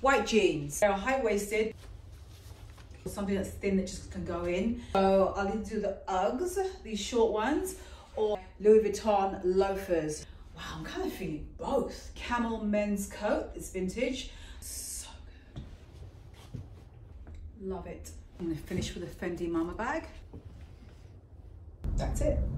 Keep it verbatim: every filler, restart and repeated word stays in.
white jeans. They're high-waisted, something that's thin that just can go in. So I'll either do the Uggs, these short ones, or Louis Vuitton loafers. Wow, I'm kind of feeling both. Camel men's coat, it's vintage. So good. Love it. I'm gonna finish with a Fendi Mama bag. That's it.